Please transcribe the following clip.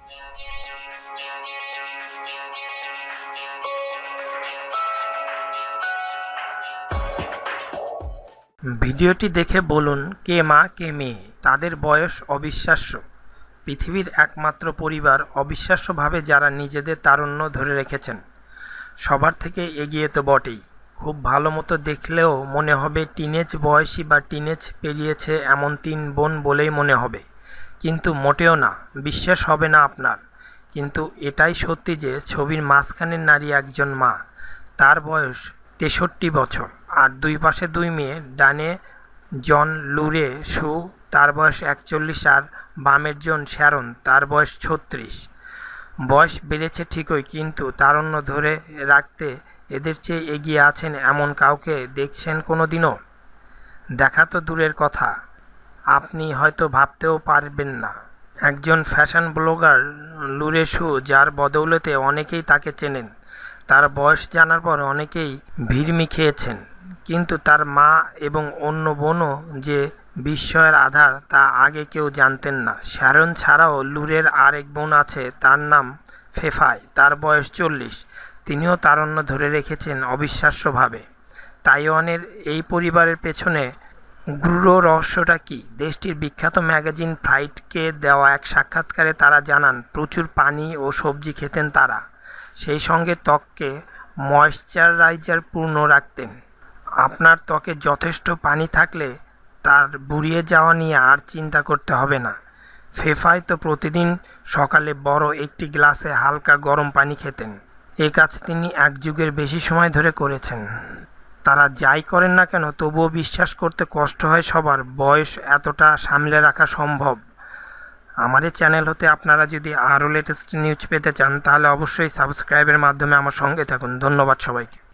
ভিডিওটি দেখে বলুন কে মা কে মেয়ে। তাদের বয়স অবিশ্বাস্য। পৃথিবীর একমাত্র পরিবার অবিশ্বাস্যভাবে যারা নিজেদের তারুণ্য ধরে রেখেছেন। সবার থেকে এগিয়ে তো বটেই, খুব ভালো মতো দেখলেও মনে হবে টিনেজ বয়সী বা টিনেজ পেরিয়েছে এমন 3 বোন বলেই মনে হবে, কিন্তু মোটেও না, বিশ্বাস হবে না আপনার। কিন্তু এটাই সত্যি যে ছবির মাঝখানের নারী একজন মা। তার বয়স 63 বছর, আর 2 পাশে 2 মেয়ে। ডানে জন লুরে শু, তার বয়স 41, আর বামের জন শ্যারন, তার বয়স 36। বয়স বেড়েছে ঠিকই, কিন্তু তারুণ্য ধরে রাখতে এদের চেয়ে এগিয়ে আছেন এমন কাউকে দেখছেন কোনো দিনও? দেখা তো দূরের কথা, আপনি হয়তো ভাবতেও পারবেন না। একজন ফ্যাশন ব্লগার লুরে শু, যার বদৌলতে অনেকেই তাকে চেনেন। তার বয়স জানার পর অনেকেই ভিড়মি খেয়েছেন, কিন্তু তার মা এবং অন্য বোনও যে বিস্ময়ের আধার তা আগে কেউ জানতেন না। শ্যারন ছাড়াও লুরের আরেক বোন আছে, তার নাম ফেফাই, তার বয়স 40। তিনিও তারুণ্য ধরে রেখেছেন অবিশ্বাস্যভাবে। তাইওয়ানের এই পরিবারের পেছনে গূঢ় রহস্যটা কি? দেশটির বিখ্যাত ম্যাগাজিন ফ্লাইটকে দেওয়া এক সাক্ষাৎকারে তারা জানান, প্রচুর পানি ও সবজি খেতেন তারা, সেই সঙ্গে ত্বককে ময়েশ্চারাইজার পূর্ণ রাখতেন। আপনার ত্বকে যথেষ্ট পানি থাকলে তার বুড়িয়ে যাওয়া নিয়ে আর চিন্তা করতে হবে না। ফেফাই তো প্রতিদিন সকালে বড় একটি গ্লাসে হালকা গরম পানি খেতেন। এ কাজ তিনি 1 যুগের বেশি সময় ধরে করেছেন। তারা যাই করেন না কেন, তবুও বিশ্বাস করতে কষ্ট হয় সবার, বয়স এতটা সামলে রাখা সম্ভব। আমার এই চ্যানেল হতে আপনারা যদি আরও লেটেস্ট নিউজ পেতে চান, তাহলে অবশ্যই সাবস্ক্রাইবের মাধ্যমে আমার সঙ্গে থাকুন। ধন্যবাদ সবাইকে।